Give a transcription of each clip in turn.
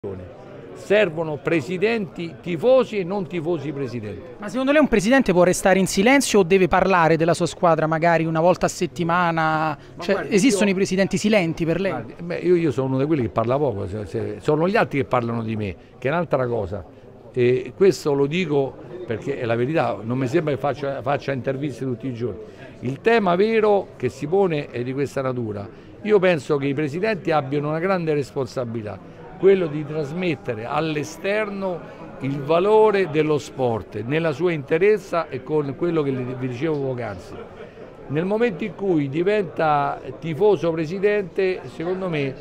Servono presidenti tifosi e non tifosi presidenti. Ma secondo lei un presidente può restare in silenzio o deve parlare della sua squadra magari una volta a settimana? Cioè, guardi, esistono i presidenti silenti per lei? Guardi, io sono uno di quelli che parla poco, sono gli altri che parlano di me, che è un'altra cosa. E questo lo dico perché è la verità, non mi sembra che faccia interviste tutti i giorni. Il tema vero che si pone è di questa natura. Io penso che i presidenti abbiano una grande responsabilità, quello di trasmettere all'esterno il valore dello sport nella sua interezza e con quello che vi dicevo poc'anzi. Nel momento in cui diventa tifoso presidente, secondo me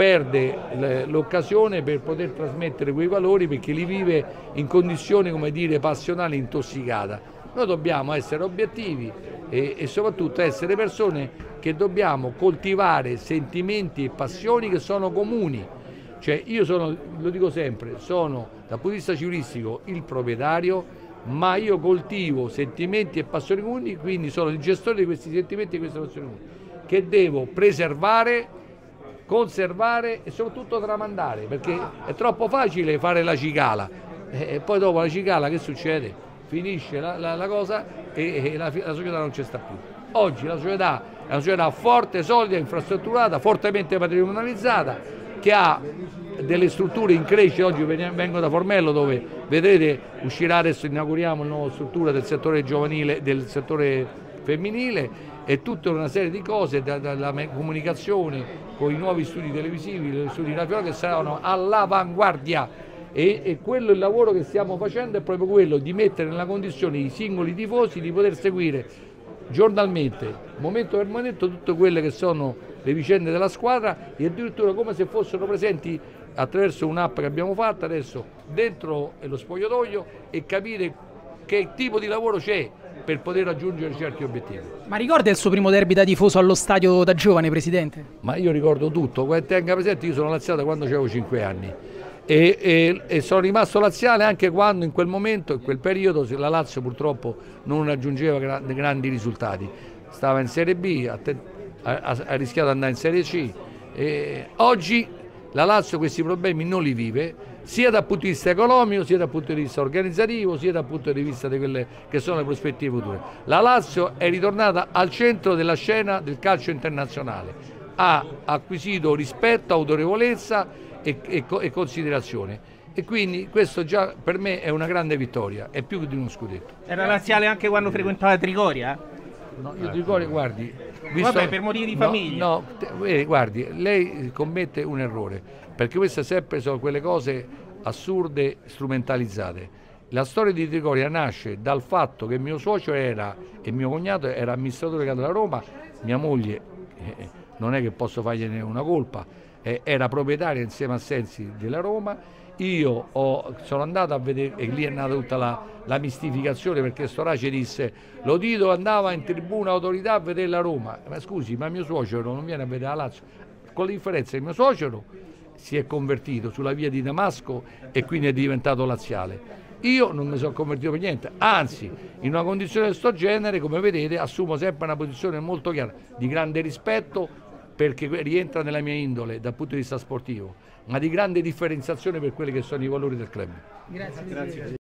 perde l'occasione per poter trasmettere quei valori perché li vive in condizioni, come dire, passionali, intossicata. Noi dobbiamo essere obiettivi e soprattutto essere persone che dobbiamo coltivare sentimenti e passioni che sono comuni. Cioè io sono, lo dico sempre, sono dal punto di vista civilistico il proprietario, ma io coltivo sentimenti e passioni comuni, quindi sono il gestore di questi sentimenti e queste passioni comuni, che devo preservare, conservare e soprattutto tramandare, perché è troppo facile fare la cicala e poi dopo la cicala che succede? Finisce la cosa e la società non ci sta più. Oggi la società è una società forte, solida, infrastrutturata, fortemente patrimonializzata, che ha delle strutture in crescita. Oggi vengo da Formello dove vedrete uscirà adesso, inauguriamo una nuova struttura del settore giovanile, del settore femminile e tutta una serie di cose, dalla comunicazione con i nuovi studi televisivi, gli studi radiofonici che saranno all'avanguardia. E quello, il lavoro che stiamo facendo è proprio quello di mettere nella condizione i singoli tifosi di poter seguire giornalmente, momento per momento, tutte quelle che sono le vicende della squadra e addirittura come se fossero presenti attraverso un'app che abbiamo fatto adesso dentro lo spogliatoio e capire che tipo di lavoro c'è per poter raggiungere certi obiettivi. Ma ricorda il suo primo derby da tifoso allo stadio da giovane, presidente? Ma io ricordo tutto, tenga presente, io sono laziale da quando avevo 5 anni e sono rimasto laziale anche quando in quel momento, in quel periodo, la Lazio purtroppo non raggiungeva grandi risultati, stava in Serie B, ha rischiato di andare in Serie C. Oggi la Lazio questi problemi non li vive, sia dal punto di vista economico, sia dal punto di vista organizzativo, sia dal punto di vista di quelle che sono le prospettive future. La Lazio è ritornata al centro della scena del calcio internazionale, ha acquisito rispetto, autorevolezza e considerazione. E quindi questo già per me è una grande vittoria, è più di uno scudetto. Era laziale anche quando frequentava Trigoria? No, io Trigoria, guardi, vabbè, per motivi di famiglia. No, guardi, lei commette un errore, perché queste sempre sono quelle cose assurde, strumentalizzate. La storia di Trigoria nasce dal fatto che mio suocero e mio cognato era amministratore della Roma, mia moglie, non è che posso fargliene una colpa, era proprietaria insieme a Sensi della Roma. Io sono andato a vedere, e lì è nata tutta la mistificazione, perché Storace disse lo Tito andava in tribuna autorità a vedere la Roma. Ma scusi, ma mio suocero non viene a vedere la Lazio, con la differenza che mio suocero si è convertito sulla via di Damasco e quindi è diventato laziale. Io non mi sono convertito per niente, anzi in una condizione di questo genere, come vedete, assumo sempre una posizione molto chiara, di grande rispetto, perché rientra nella mia indole dal punto di vista sportivo, ma di grande differenziazione per quelli che sono i valori del club. Grazie.